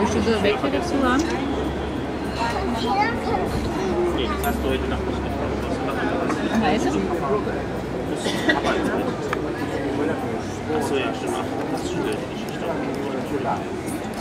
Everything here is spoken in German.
Möchtest du Wecke dazu haben? Nee, das hast du heute Nacht nicht gefunden. Weißes? Achso, ja, stimmt. Das ist schwierig, die Geschichte.